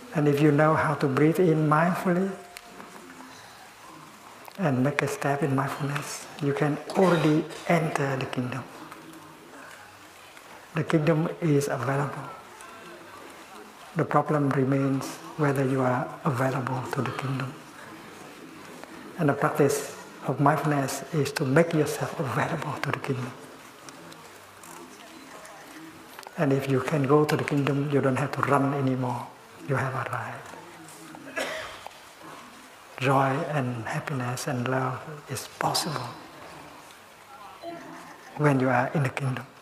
And if you know how to breathe in mindfully and make a step in mindfulness, you can already enter the kingdom. The kingdom is available. The problem remains whether you are available to the kingdom. And the practice of mindfulness is to make yourself available to the kingdom. And if you can go to the kingdom, you don't have to run anymore. You have arrived. Joy and happiness and love is possible when you are in the kingdom.